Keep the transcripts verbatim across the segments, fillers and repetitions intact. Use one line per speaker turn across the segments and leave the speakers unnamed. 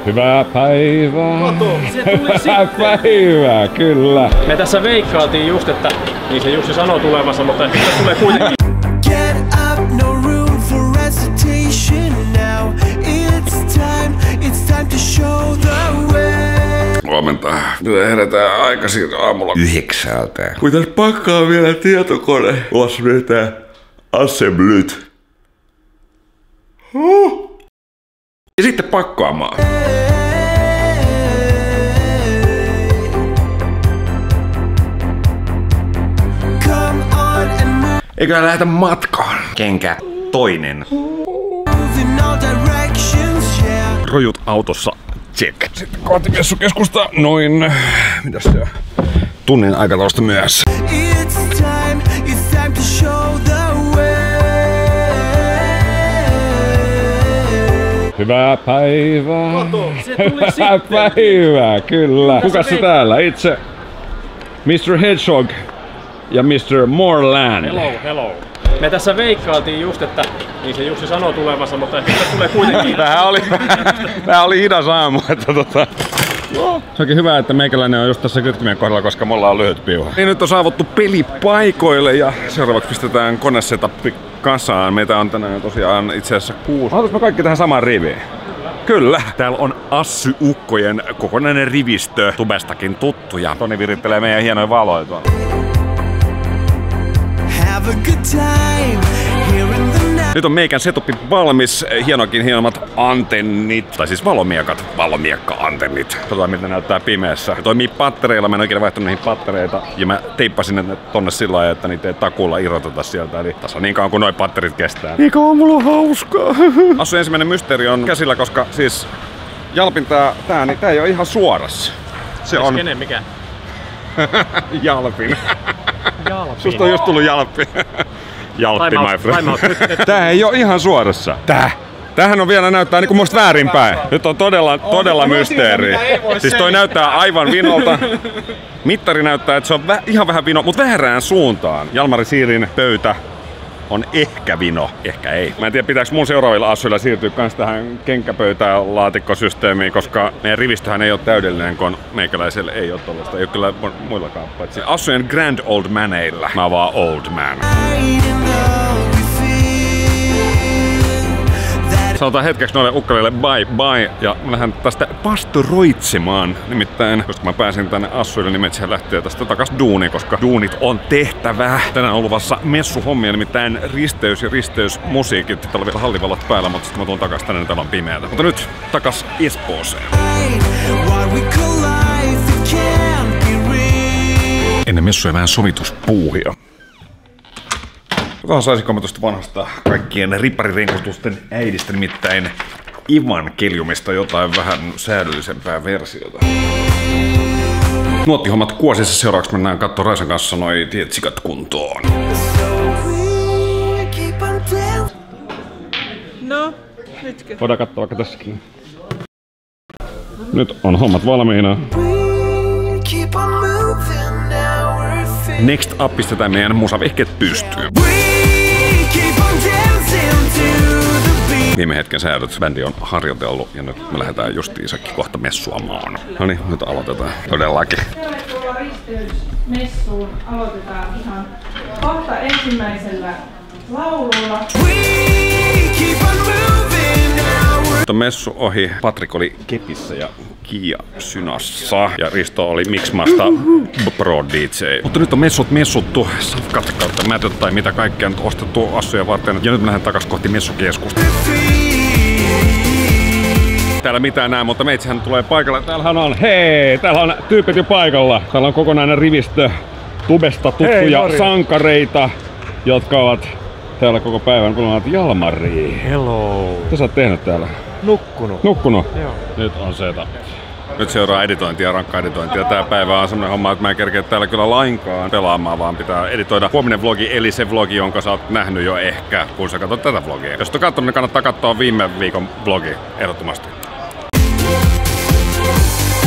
Hyvää päivää.
Kato, se tuli
Hyvää päivää, kyllä.
Me tässä veikkailtiin just, että niin se Jussi sanoo tulevansa, mutta ehkä se tulee kuitenkin.
Get up, no room for recitation now. It's time, it's time to show the way.
Huomenta. Nyt herätään aikaisin aamulla
Yhdeksältä.
kun tässä pakkaa vielä tietokone. Ulos nyt tää assemblyt. Huh. Ja sitten pakkaamaan.
Come on and move
Eiköhän lähdetä matkaan.
Kenkä toinen.
in all directions, yeah.
Rojut autossa. Check. Sitten kohti messukeskusta noin, mitäs se on? Tunnin aikataulusta myös.
It's time, it's time to show the way.
Hyvää päivää.
Kato, se tuli
Hyvää
sitten.
päivää, kyllä. Kukas se täällä? Itse mister Hedgehog ja mister Moreland.
Hello, hello. Me tässä veikkailtiin just, että niin se Jussi sanoo tulevansa, mutta ehkä se tulee kuitenkin.
Vähän oli, vähän oli hidas aamu, että tota... Se onkin hyvä, että meikäläinen on just tässä kytkimen kohdalla, koska me ollaan lyhyt piuha. Niin nyt on saavuttu pelipaikoille ja seuraavaksi pistetään konesetappi kasaan. Meitä on tänään tosiaan itse asiassa kuusi. Mahtuis me kaikki tähän samaan riviin? Kyllä. Täällä on Assy-ukkojen kokonainen rivistö, tubestakin tuttuja. Toni virittelee meidän hienoja valoja tuolla.
Have a good time here in the night.
Nyt on meikän setupi valmis, hienokin hienommat antennit, tai siis valomiekat, valomiekka-antennit. Katsotaan miltä näyttää pimeässä. Ne toimii pattereilla, mä en oikein vaihtanut niihin pattereita, ja mä teippasin ne tonne sillä lailla, että niitä ei takuulla irroteta sieltä, eli tässä on niin kauan kuin noi patterit kestää. Niin kauan mulla on hauskaa. Assu ensimmäinen mysteeri on käsillä, koska siis Jalpin tää, tää, niin tää ei oo ihan suorassa. Se on
Kenen mikä?
Jalpin.
Jalpin.
Susta on just tullut Jalppi. Jalppi,
Time out,
my friend.
time out. Nyt- nyt-
Tää ei oo ihan suorassa. Tää. Tämähän on vielä näyttää niinku musta väärinpäin. Nyt on todella, todella mysteeri. Siis toi näyttää aivan vinolta. Mittari näyttää, että se on vä- ihan vähän vino, mutta väärään suuntaan. Jalmari Siirin pöytä on ehkä vino, ehkä ei. Mä en tiedä, pitääkö mun seuraavilla assuilla siirtyä kans tähän kenkäpöytään laatikkosysteemiin, koska meidän rivistöhän ei ole täydellinen, kun meikäläisellä ei ole tollaista. Ei ole kyllä muillakaan, paitsi assujen grand old maneilla. Mä oon vaan old man. Sanotaan hetkeksi noille ukkalille bye bye ja mä lähden tästä pastoroitsimaan. Nimittäin, koska mä pääsin tänne Assuille, niin metsihän lähtee tästä takas duuniin, koska duunit on tehtävä. Tänään on luvassa messuhommia, nimittäin risteys ja risteysmusiikit. Täällä on vielä hallivalot päällä, mutta sitten mä tuun takas tänne, niin täällä on pimeätä. Mutta nyt takas Espooseen. Ennen messuja vähän sovituspuuhia. Kukaan saisiko mä tuosta vanhasta kaikkien ripparirinkutusten äidistä, nimittäin Evankeliumista jotain vähän säädöllisempää versiota. Nuottihommat kuosissa, seuraavaksi mennään kattoo Raisan kanssa noi tietsikat kuntoon.
No, nytkö?
Voidaan katsoa vaikka tässäkin. Nyt on hommat valmiina. Next up pistetään meidän musavehkeet pystyyn. Viime hetken säädöt bändi on harjoitellut ja nyt me lähdetään justiinsakin kohta messuamaan. No niin, nyt aloitetaan. Todellakin.
Messuun aloitetaan ihan kohta ensimmäisellä laululla.
Nyt on messu ohi. Patrik oli Kepissä ja Kia Synassa ja Risto oli Mixmasta Pro D J. Mutta nyt on messut messuttu, safkat kautta mätöt tai mitä kaikkea nyt ostettu assuja varten. Ja nyt mä lähden takas kohti messukeskusta. Täällä mitään näe, mutta meitsihän tulee paikalle. Täällähän on, hei, täällä on tyypit jo paikalla. Täällä on kokonainen rivistö tubesta tuttuja hei, sankareita, jotka ovat täällä koko päivän, kun on Jalmari.
Hello.
Mitä sä oot tehnyt täällä?
Nukkunut.
Nukkunut?
Joo.
Nyt on setup. Nyt seuraa editointia, rankkaa editointia. Tää päivä on semmonen homma, että mä en kerkeä täällä kyllä lainkaan pelaamaan, vaan pitää editoida huominen vlogi, eli se vlogi, jonka sä oot nähnyt jo ehkä, kun sä katsot tätä vlogia. Jos et oo kattonut, niin kannattaa katsoa viime viikon vlogi, ehdottomasti.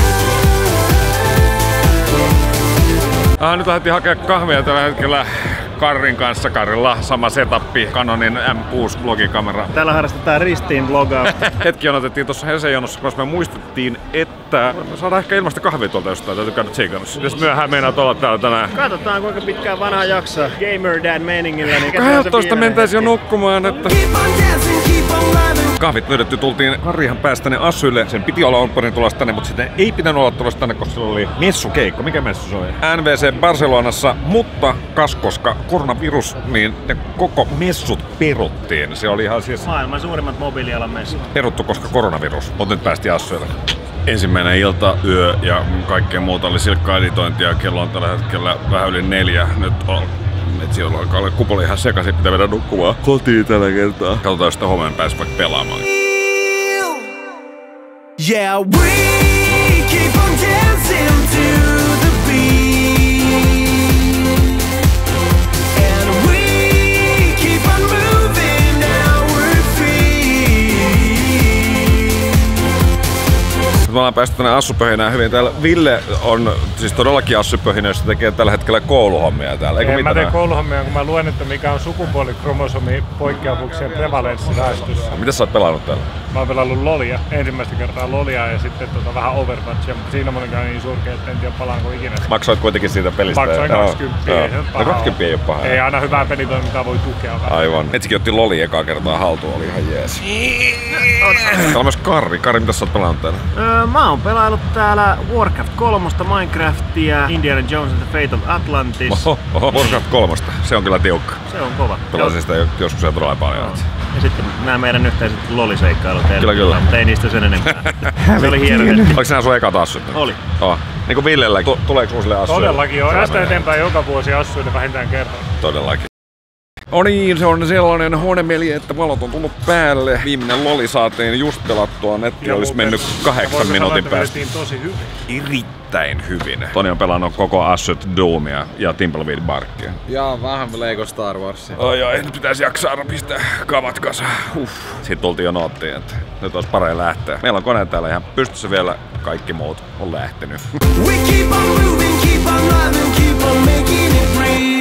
Ah, nyt lähdettiin hakemaan kahvia tällä hetkellä Karrin kanssa. Karrilla sama setappi, Canonin M kuusi blogikamera.
Täällä harrastetaan ristiin blogausta.
Hetki otettiin tuossa Helsingin jonossa, koska me muistettiin, että me saadaan ehkä ilmasta kahvia tuolta jostain. Täytyy käydä tsiikannassa. Jos myöhään meinaa olla täällä tänään.
Katsotaan kuinka pitkään vanhaa jaksaa Gamer Dad meiningillä. Niin
kaksitoista mentäisi jo nukkumaan, että...
Keep on dancing, keep on loving.
Kahvit löydetty, tultiin Karrihan päästä tänne Assylle. Sen piti olla alunperin tulossa tänne, mutta sitten ei pitänyt olla tulossa tänne, koska sillä oli messukeikko. Mikä messu se oli? N V C Barcelonassa, mutta kas koska koronavirus, niin ne koko messut peruttiin. Se oli ihan siis
Maailman suurimmat mobiilialan messut.
peruttu, koska koronavirus. Mutta nyt päästiin Assylle. Ensimmäinen ilta, yö ja kaikkea muuta oli silkkaa editointia. Kello on tällä hetkellä vähän yli neljä. Nyt on et siellä alkaa olla kupoli ihan sekaisin, pitää mennä nukkumaan kotiin tällä kertaa. Katsotaan, jos sitä huomenna pääsee vaikka pelaamaan.
Yeah, we keep on dancing to the beat, and we keep on moving our feet.
Me ollaan päästy tänne Assupöhinään hyvin. Täällä Ville on siis todellakin Assupöhinöissä, tekee tällä hetkellä kouluhommia täällä. Eikö
En mä teen
mitään?
kouluhommia, kun mä luen, että mikä on sukupuolikromosomi poikkeavuuksien prevalenssi väestössä.
Mitä sä oot pelannut täällä?
Mä oon pelannut Lolia, ensimmäistä kertaa Lolia ja sitten tota vähän Overwatchia, mutta siinä mä olin niin surkea, että en tiedä palaanko ikinä.
Maksoit kuitenkin siitä pelistä.
Maksoin
Joo,
kaksikymmentä.
joo.
Ei se
No
paha
kaksikymmentä ei oo paha.
Ei aina hyvää pelitoimintaa voi tukea vähän.
Aivan. Metsikin otti Loli ekaa kertaa haltuun, oli ihan jees. Täällä on myös Karri. Karri, mitä sä oot pelannut täällä?
Öö, mä oon pelaillut täällä Warcraft kolme, Minecraftia, Indiana Jones and the Fate of Atlantis.
Oho, oho, Warcraft kolmosta. Se on kyllä tiukka.
Se on kova.
Pelasin sitä jo- joskus ja todella paljon.
Joo. Ja sitten nämä meidän yhteiset loliseikkailut.
Kyllä, kyllä.
Mutta ei niistä sen enempää. Se oli hieno hetki.
Oliko nää sun ekat assut?
Oli.
Oh. Niin kuin Villellä. Tu- tuleeko uusille assuille?
Todellakin on. Tästä eteenpäin joka vuosi assuille vähintään kerran.
Todellakin. No niin, se on sellainen huonemeli, että valot on tullut päälle. Viimeinen Loli saatiin just pelattua. Netti olisi
muuten-
mennyt kahdeksan
voisi
minuutin
sanoa, että
päästä.
vedettiin tosi hyvin.
Erittäin hyvin. Toni on pelannut koko Asset Doomia ja Timpleweed Barkia.
Ja vähän Lego Star Warsia.
Oi oi, nyt pitäisi jaksaa pistää kamat kasaan. Uff. Sitten tultiin jo noottiin, että nyt olisi parempi lähteä. Meillä on kone täällä ihan pystyssä vielä, kaikki muut on lähtenyt.
We keep on moving, keep on loving, keep on making it real.